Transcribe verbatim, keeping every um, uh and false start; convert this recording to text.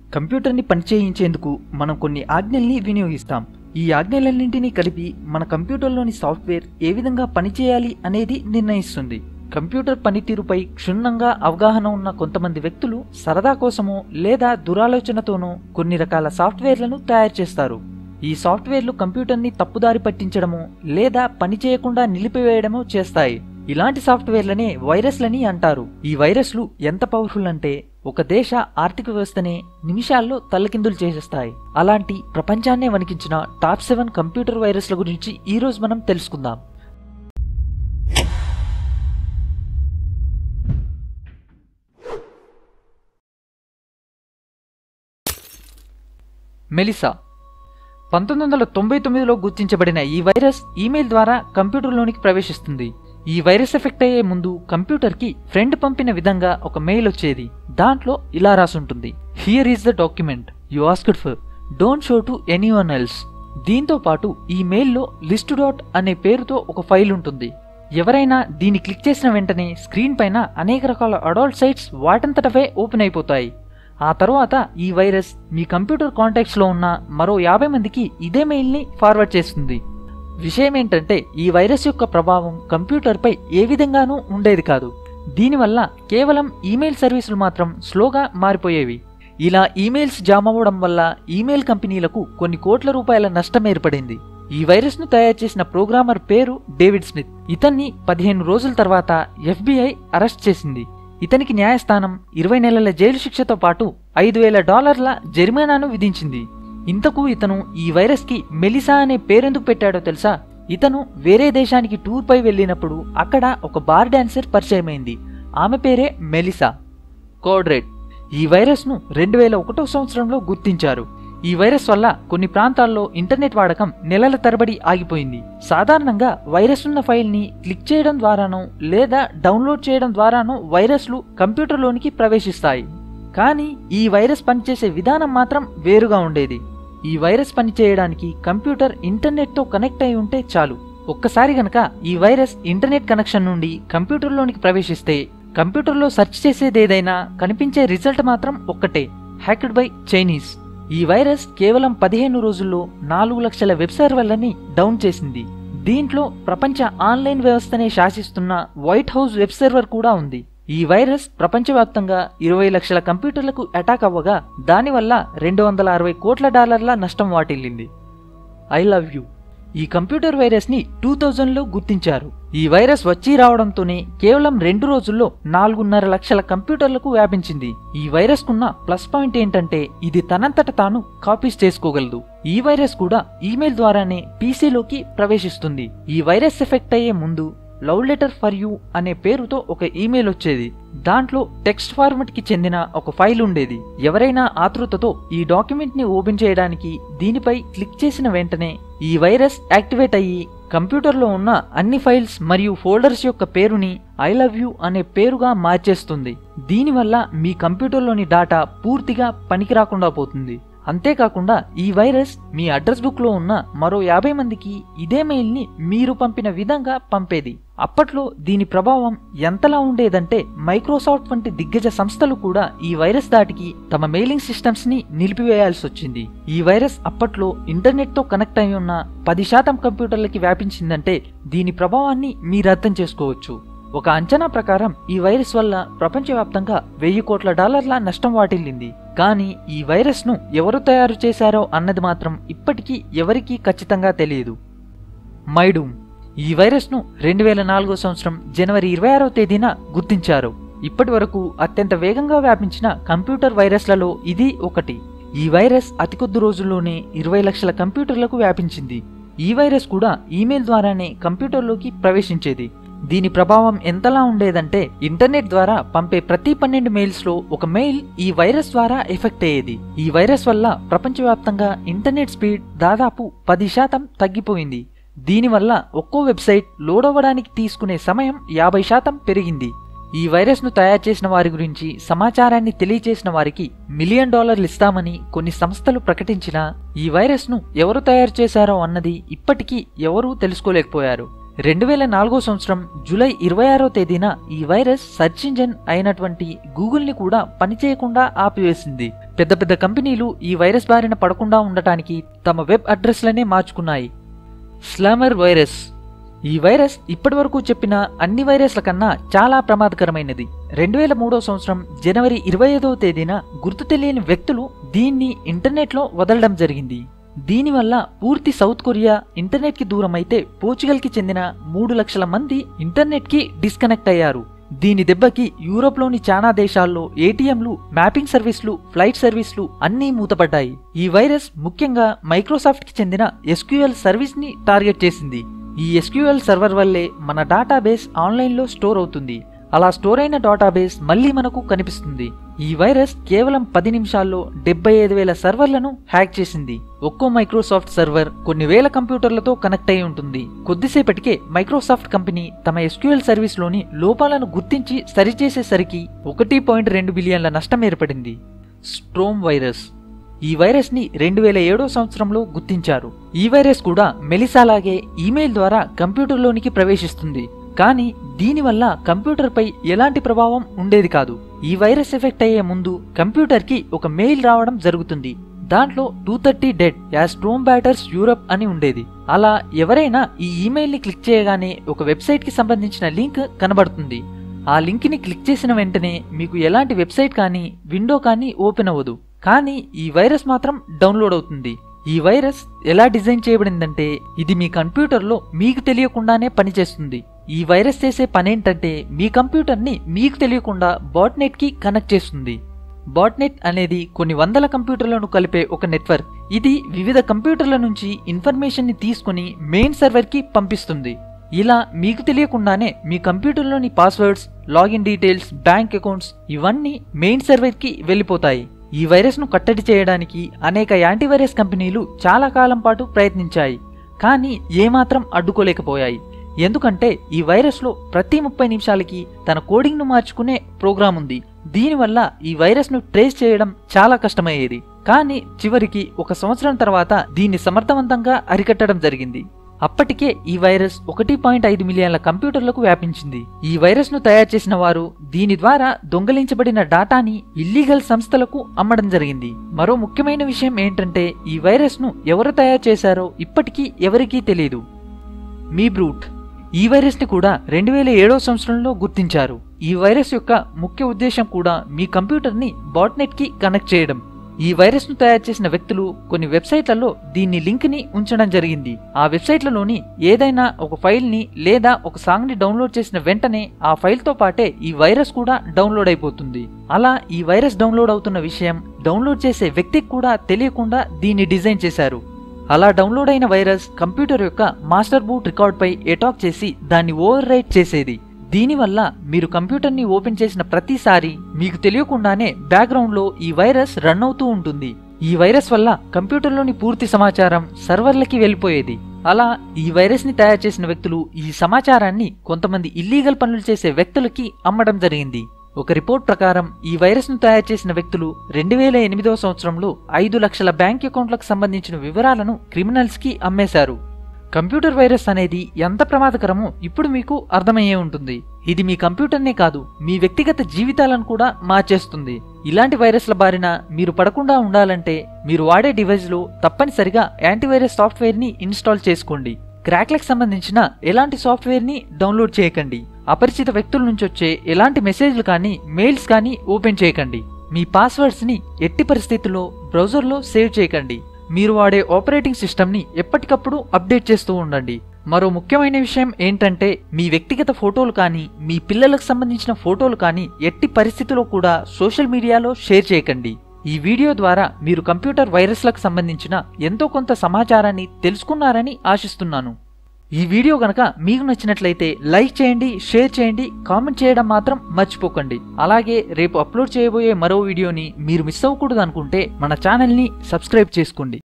కంప్యూటర్ని పనిచేయించేందుకు మనం కొన్ని ఆజ్ఞల్ని వినియోగిస్తాం. ఈ ఆజ్ఞలన్నింటినీ కలిపి మన కంప్యూటర్లోని సాఫ్ట్వేర్ ఏ విధంగా పనిచేయాలి అనేది నిర్ణయిస్తుంది. కంప్యూటర్ పనితీరుపై క్షుణ్ణంగా అవగాహన ఉన్న కొంతమంది వ్యక్తులు సరదా కోసమో లేదా దురాలోచనతోనో కొన్ని రకాల సాఫ్ట్వేర్లను తయారు చేస్తారు. ఈ సాఫ్ట్వేర్లు కంప్యూటర్ని తప్పుదారి పట్టించడమో లేదా పనిచేయకుండా నిలిపివేయడమో చేస్తాయి. ఇలాంటి సాఫ్ట్వేర్లనే వైరస్లని అంటారు. ఈ వైరస్లు ఎంత పవర్ఫుల్ అంటే ఒక దేశ ఆర్థిక వ్యవస్థనే నిమిషాల్లో తల్లకిందులు చేసేస్తాయి. అలాంటి ప్రపంచాన్నే వణికించిన టాప్ సెవెన్ కంప్యూటర్ వైరస్ల గురించి ఈ రోజు మనం తెలుసుకుందాం. మెలిసా పంతొమ్మిది వందల తొంభై తొమ్మిదిలో గుర్తించబడిన ఈ వైరస్ ఈమెయిల్ ద్వారా కంప్యూటర్లోనికి ప్రవేశిస్తుంది. ఈ వైరస్ ఎఫెక్ట్ అయ్యే ముందు కంప్యూటర్కి ఫ్రెండ్ పంపిన విధంగా ఒక మెయిల్ వచ్చేది. దాంట్లో ఇలా రాసుంటుంది, here is the document you asked for, don't show to anyone else. దీంతో పాటు ఈ మెయిల్లో లిస్ట్ డాట్ అనే పేరుతో ఒక ఫైల్ ఉంటుంది. ఎవరైనా దీన్ని క్లిక్ చేసిన వెంటనే స్క్రీన్ పైన అనేక రకాల అడల్ట్ సైట్స్ వాటంతటవే ఓపెన్ అయిపోతాయి. ఆ తర్వాత ఈ వైరస్ మీ కంప్యూటర్ కాంటాక్ట్స్లో ఉన్న మరో యాభై మందికి ఇదే మెయిల్ని ఫార్వర్డ్ చేస్తుంది. విషయం ఏంటంటే ఈ వైరస్ యొక్క ప్రభావం కంప్యూటర్పై ఏ విధంగానూ ఉండేది కాదు. దీనివల్ల కేవలం ఈమెయిల్ సర్వీసులు మాత్రం స్లోగా మారిపోయేవి. ఇలా ఈమెయిల్స్ జామ్ అవ్వడం వల్ల ఈమెయిల్ కంపెనీలకు కొన్ని కోట్ల రూపాయల నష్టం ఏర్పడింది. ఈ వైరస్ను తయారు చేసిన ప్రోగ్రామర్ పేరు డేవిడ్ స్మిత్. ఇతన్ని పదిహేను రోజుల తర్వాత ఎఫ్బిఐ అరెస్ట్ చేసింది. ఇతనికి న్యాయస్థానం ఇరవై నెలల జైలు శిక్షతో పాటు ఐదు వేల డాలర్ల జరిమానాను విధించింది. ఇంతకు ఇతను ఈ వైరస్ కి మెలిసా అనే పేరెందుకు పెట్టాడో తెలుసా? ఇతను వేరే దేశానికి టూర్ పై వెళ్ళినప్పుడు అక్కడ ఒక బార్ డాన్సర్ పరిచయమైంది. ఆమె పేరే మెలిసా. Code red. ఈ వైరస్ ను రెండు వేల ఒకటో సంవత్సరంలో గుర్తించారు. ఈ వైరస్ వల్ల కొన్ని ప్రాంతాల్లో ఇంటర్నెట్ వాడకం నెలల తరబడి ఆగిపోయింది. సాధారణంగా వైరస్ ఉన్న ఫైల్ ని క్లిక్ చేయడం ద్వారానో లేదా డౌన్లోడ్ చేయడం ద్వారానో వైరస్లు కంప్యూటర్లోనికి ప్రవేశిస్తాయి. కానీ ఈ వైరస్ పనిచేసే విధానం మాత్రం వేరుగా ఉండేది. ఈ వైరస్ పనిచేయడానికి కంప్యూటర్ ఇంటర్నెట్తో కనెక్ట్ అయి ఉంటే చాలు. ఒక్కసారి గనక ఈ వైరస్ ఇంటర్నెట్ కనెక్షన్ నుండి కంప్యూటర్లోనికి ప్రవేశిస్తే కంప్యూటర్లో సెర్చ్ చేసేదేదైనా కనిపించే రిజల్ట్ మాత్రం ఒక్కటే, హ్యాక్డ్ బై చైనీస్. ఈ వైరస్ కేవలం పదిహేను రోజుల్లో నాలుగు లక్షల వెబ్ సర్వర్లని డౌన్ చేసింది. దీంట్లో ప్రపంచ ఆన్లైన్ వ్యవస్థనే శాసిస్తున్న వైట్ హౌస్ వెబ్ సర్వర్ కూడా ఉంది. ఈ వైరస్ ప్రపంచవ్యాప్తంగా ఇరవై లక్షల కంప్యూటర్లకు అటాక్ అవ్వగా దానివల్ల రెండు వందల అరవై కోట్ల డాలర్ల నష్టం వాటిల్లింది. I love you. ఈ కంప్యూటర్ వైరస్ ని టూ థౌజండ్ లో గుర్తించారు. ఈ వైరస్ వచ్చి రావడంతోనే కేవలం రెండు రోజుల్లో నాలుగున్నర లక్షల కంప్యూటర్లకు వ్యాపించింది. ఈ వైరస్ కున్న ప్లస్ పాయింట్ ఏంటంటే ఇది తనంతట తాను కాపీస్ చేసుకోగలదు. ఈ వైరస్ కూడా ఈమెయిల్ ద్వారానే పీసీలోకి ప్రవేశిస్తుంది. ఈ వైరస్ ఎఫెక్ట్ అయ్యే ముందు లవ్ లెటర్ ఫర్ యూ అనే పేరుతో ఒక ఈమెయిల్ వచ్చేది. దాంట్లో టెక్స్ట్ ఫార్మెట్ కి చెందిన ఒక ఫైల్ ఉండేది. ఎవరైనా ఆతృతతో ఈ డాక్యుమెంట్ ని ఓపెన్ చేయడానికి దీనిపై క్లిక్ చేసిన వెంటనే ఈ వైరస్ యాక్టివేట్ అయ్యి కంప్యూటర్లో ఉన్న అన్ని ఫైల్స్ మరియు ఫోల్డర్స్ యొక్క పేరుని ఐ లవ్ యూ అనే పేరుగా మార్చేస్తుంది. దీనివల్ల మీ కంప్యూటర్లోని డాటా పూర్తిగా పనికి రాకుండా పోతుంది. అంతేకాకుండా ఈ వైరస్ మీ అడ్రస్ బుక్ లో ఉన్న మరో యాభై మందికి ఇదే మెయిల్ ని మీరు పంపిన విధంగా పంపేది. అప్పట్లో దీని ప్రభావం ఎంతలా ఉండేదంటే మైక్రోసాఫ్ట్ వంటి దిగ్గజ సంస్థలు కూడా ఈ వైరస్ దాటికి తమ మెయిలింగ్ సిస్టమ్స్ ని నిలిపివేయాల్సి వచ్చింది. ఈ వైరస్ అప్పట్లో ఇంటర్నెట్ తో కనెక్ట్ అయి ఉన్న పది శాతం కంప్యూటర్లకి వ్యాపించిందంటే దీని ప్రభావాన్ని మీరు అర్థం చేసుకోవచ్చు. ఒక అంచనా ప్రకారం ఈ వైరస్ వల్ల ప్రపంచవ్యాప్తంగా వెయ్యి కోట్ల డాలర్ల నష్టం వాటిల్లింది. కానీ ఈ వైరస్ ను ఎవరు తయారు చేశారో అన్నది మాత్రం ఇప్పటికీ ఎవరికీ ఖచ్చితంగా తెలియదు. మైడూమ్. ఈ వైరస్ ను రెండు వేల నాలుగో సంవత్సరం జనవరి ఇరవై ఆరో తేదీన గుర్తించారు. ఇప్పటి వరకు అత్యంత వేగంగా వ్యాపించిన కంప్యూటర్ వైరస్లలో ఇది ఒకటి. ఈ వైరస్ అతి కొద్ది రోజుల్లోనే ఇరవై లక్షల కంప్యూటర్లకు వ్యాపించింది. ఈ వైరస్ కూడా ఈమెయిల్ ద్వారానే కంప్యూటర్లోకి ప్రవేశించేది. దీని ప్రభావం ఎంతలా ఉండేదంటే ఇంటర్నెట్ ద్వారా పంపే ప్రతి పన్నెండు మెయిల్స్ లో ఒక మెయిల్ ఈ వైరస్ ద్వారా ఎఫెక్ట్ అయ్యేది. ఈ వైరస్ వల్ల ప్రపంచవ్యాప్తంగా ఇంటర్నెట్ స్పీడ్ దాదాపు పది శాతం తగ్గిపోయింది. దీనివల్ల ఒక్కో వెబ్సైట్ లోడ్ అవ్వడానికి తీసుకునే సమయం యాభై శాతం పెరిగింది. ఈ వైరస్ ను తయారు చేసిన వారి గురించి సమాచారాన్ని తెలియజేసిన వారికి మిలియన్ డాలర్లు ఇస్తామని కొన్ని సంస్థలు ప్రకటించినా ఈ వైరస్ ను ఎవరు తయారు చేశారో అన్నది ఇప్పటికీ ఎవరూ తెలుసుకోలేకపోయారు. రెండు వేల నాలుగో సంవత్సరం జూలై ఇరవై ఆరో తేదీన ఈ వైరస్ సెర్చ్ ఇంజిన్ అయినటువంటి గూగుల్ ని కూడా పనిచేయకుండా ఆపివేసింది. పెద్ద పెద్ద కంపెనీలు ఈ వైరస్ బారిన పడకుండా ఉండటానికి తమ వెబ్ అడ్రస్లనే మార్చుకున్నాయి. Slammer virus. ఈ వైరస్ ఇప్పటివరకు చెప్పిన అన్ని వైరస్ల కన్నా చాలా ప్రమాదకరమైనది. రెండు వేల మూడో సంవత్సరం జనవరి ఇరవై ఐదవ తేదీన గుర్తు తెలియని వ్యక్తులు దీన్ని ఇంటర్నెట్లో వదలడం జరిగింది. దీనివల్ల పూర్తి సౌత్ కొరియా ఇంటర్నెట్ కి దూరం అయితే పోర్చుగల్ కి చెందిన మూడు లక్షల మంది ఇంటర్నెట్ కి డిస్కనెక్ట్ అయ్యారు. దీని దెబ్బకి యూరోప్ లోని చాలా దేశాల్లో ఏటీఎంలు, మ్యాపింగ్ సర్వీసులు, ఫ్లైట్ సర్వీసులు అన్నీ మూతపడ్డాయి. ఈ వైరస్ ముఖ్యంగా మైక్రోసాఫ్ట్ కి చెందిన ఎస్క్యూఎల్ సర్వీస్ ని టార్గెట్ చేసింది. ఈ ఎస్క్యూఎల్ సర్వర్ వల్లే మన డేటాబేస్ ఆన్లైన్ లో స్టోర్ అవుతుంది. అలా స్టోర్ అయిన డేటాబేస్ మళ్లీ మనకు కనిపిస్తుంది. ఈ వైరస్ కేవలం పది నిమిషాల్లో డెబ్బై ఐదు వేల సర్వర్లను హ్యాక్ చేసింది. ఒక్కో మైక్రోసాఫ్ట్ సర్వర్ కొన్ని వేల కంప్యూటర్లతో కనెక్ట్ అయి ఉంటుంది. కొద్దిసేపటికే మైక్రోసాఫ్ట్ కంపెనీ తమ ఎస్క్యూఎల్ సర్వీస్ లోని లోపాలను గుర్తించి సరిచేసేసరికి ఒకటి పాయింట్ రెండు బిలియన్ల నష్టం ఏర్పడింది. Storm virus. ఈ వైరస్ ని రెండు వేల ఏడో సంవత్సరంలో గుర్తించారు. ఈ వైరస్ కూడా మెలిసాలాగే ఈమెయిల్ ద్వారా కంప్యూటర్లోనికి ప్రవేశిస్తుంది. కానీ దీనివల్ల కంప్యూటర్ పై ఎలాంటి ప్రభావం ఉండేది కాదు. ఈ వైరస్ ఎఫెక్ట్ అయ్యే ముందు కంప్యూటర్ కి ఒక మెయిల్ రావడం జరుగుతుంది. దాంట్లో two thirty dead as storm batters Europe అని ఉండేది. అలా ఎవరైనా ఈ ఈమెయిల్ ని క్లిక్ చేయగానే ఒక వెబ్సైట్ కి సంబంధించిన లింక్ కనబడుతుంది. ఆ లింక్ ని క్లిక్ చేసిన వెంటనే మీకు ఎలాంటి వెబ్సైట్ కానీ విండో కానీ ఓపెన్ అవ్వదు. కానీ ఈ వైరస్ మాత్రం డౌన్లోడ్ అవుతుంది. ఈ వైరస్ ఎలా డిజైన్ చేయబడిందంటే ఇది మీ కంప్యూటర్లో మీకు తెలియకుండానే పనిచేస్తుంది. ఈ వైరస్ చేసే పనేంటంటే మీ కంప్యూటర్ని మీకు తెలియకుండా బాట్నెట్ కి కనెక్ట్ చేస్తుంది. బాట్నెట్ అనేది కొన్ని వందల కంప్యూటర్లను కలిపే ఒక నెట్వర్క్. ఇది వివిధ కంప్యూటర్ల నుంచి ఇన్ఫర్మేషన్ ని తీసుకుని మెయిన్ సర్వర్ కి పంపిస్తుంది. ఇలా మీకు తెలియకుండానే మీ కంప్యూటర్లోని passwords, login details, bank accounts ఇవన్నీ మెయిన్ సర్వర్ కి వెళ్ళిపోతాయి. ఈ వైరస్ ను కట్టడి చేయడానికి అనేక యాంటీవైరస్ కంపెనీలు చాలా కాలం పాటు ప్రయత్నించాయి. కానీ ఏమాత్రం అడ్డుకోలేకపోయాయి. ఎందుకంటే ఈ వైరస్ లో ప్రతి ముప్పై నిమిషాలకి తన కోడింగ్ ను మార్చుకునే ప్రోగ్రామ్ ఉంది. దీనివల్ల ఈ వైరస్ ను ట్రేస్ చేయడం చాలా కష్టమయ్యేది. కానీ చివరికి ఒక సంవత్సరం తర్వాత దీన్ని సమర్థవంతంగా అరికట్టడం జరిగింది. అప్పటికే ఈ వైరస్ ఒకటి పాయింట్ ఐదు మిలియన్ల కంప్యూటర్లకు వ్యాపించింది. ఈ వైరస్ ను తయారు చేసిన వారు దీని ద్వారా దొంగలించబడిన డాటాని ఇల్లీగల్ సంస్థలకు అమ్మడం జరిగింది. మరో ముఖ్యమైన విషయం ఏంటంటే ఈ వైరస్ ను ఎవరు తయారు చేశారో ఇప్పటికీ ఎవరికీ తెలియదు. Me Brut. ఈ వైరస్ ని కూడా రెండు వేల ఏడో సంవత్సరంలో గుర్తించారు. ఈ వైరస్ యొక్క ముఖ్య ఉద్దేశం కూడా మీ కంప్యూటర్ ని బాట్నెట్ కి కనెక్ట్ చేయడం. ఈ వైరస్ ను తయారు చేసిన వ్యక్తులు కొన్ని వెబ్సైట్లలో దీన్ని లింక్ ని ఉంచడం జరిగింది. ఆ వెబ్సైట్లలోని ఏదైనా ఒక ఫైల్ ని లేదా ఒక సాంగ్ ని డౌన్లోడ్ చేసిన వెంటనే ఆ ఫైల్ తో పాటే ఈ వైరస్ కూడా డౌన్లోడ్ అయిపోతుంది. అలా ఈ వైరస్ డౌన్లోడ్ అవుతున్న విషయం డౌన్లోడ్ చేసే వ్యక్తికి కూడా తెలియకుండా దీన్ని డిజైన్ చేశారు. అలా డౌన్లోడ్ అయిన వైరస్ కంప్యూటర్ యొక్క మాస్టర్ బూట్ రికార్డ్ పై అటాక్ చేసి దాన్ని ఓవర్ రైట్ చేసేది. దీనివల్ల మీరు కంప్యూటర్ ని ఓపెన్ చేసిన ప్రతిసారి మీకు తెలియకుండానే బ్యాక్గ్రౌండ్ లో ఈ వైరస్ రన్ అవుతూ ఉంటుంది. ఈ వైరస్ వల్ల కంప్యూటర్లోని పూర్తి సమాచారం సర్వర్లకి వెళ్ళిపోయేది. అలా ఈ వైరస్ ని తయారు చేసిన వ్యక్తులు ఈ సమాచారాన్ని కొంతమంది ఇల్లీగల్ పనులు చేసే వ్యక్తులకి అమ్మడం జరిగింది. ఒక రిపోర్ట్ ప్రకారం ఈ వైరస్ ను తయారు చేసిన వ్యక్తులు రెండు వేల ఎనిమిదవ సంవత్సరంలో ఐదు లక్షల బ్యాంక్ అకౌంట్లకు సంబంధించిన వివరాలను క్రిమినల్స్ కి అమ్మేశారు. కంప్యూటర్ వైరస్ అనేది ఎంత ప్రమాదకరమో ఇప్పుడు మీకు అర్థమయ్యే ఉంటుంది. ఇది మీ కంప్యూటర్నే కాదు మీ వ్యక్తిగత జీవితాలను కూడా మార్చేస్తుంది. ఇలాంటి వైరస్ల బారిన మీరు పడకుండా ఉండాలంటే మీరు వాడే డివైస్ లో తప్పనిసరిగా యాంటీవైరస్ సాఫ్ట్వేర్ ని ఇన్స్టాల్ చేసుకోండి. క్రాక్లకు సంబంధించిన ఎలాంటి సాఫ్ట్వేర్ ని డౌన్లోడ్ చేయకండి. అపరిచిత వ్యక్తుల నుంచి వచ్చే ఎలాంటి మెసేజ్లు కానీ మెయిల్స్ కానీ ఓపెన్ చేయకండి. మీ పాస్వర్డ్స్ ని ఎట్టి పరిస్థితుల్లో బ్రౌజర్లో సేవ్ చేయకండి. మీరు వాడే ఆపరేటింగ్ సిస్టమ్ ని ఎప్పటికప్పుడు అప్డేట్ చేస్తూ ఉండండి. మరో ముఖ్యమైన విషయం ఏంటంటే మీ వ్యక్తిగత ఫోటోలు కానీ మీ పిల్లలకు సంబంధించిన ఫోటోలు కానీ ఎట్టి పరిస్థితుల్లో కూడా సోషల్ మీడియాలో షేర్ చేయకండి. ఈ వీడియో ద్వారా మీరు కంప్యూటర్ వైరస్లకు సంబంధించిన ఎంతో కొంత సమాచారాన్ని తెలుసుకున్నారని ఆశిస్తున్నాను. ఈ వీడియో గనక మీకు నచ్చినట్లయితే లైక్ చేయండి, షేర్ చేయండి, కామెంట్ చేయడం మాత్రం మర్చిపోకండి. అలాగే రేపు అప్లోడ్ చేయబోయే మరో వీడియోని మీరు మిస్ అవ్వకూడదు అనుకుంటే మన ఛానల్ని సబ్స్క్రైబ్ చేసుకోండి.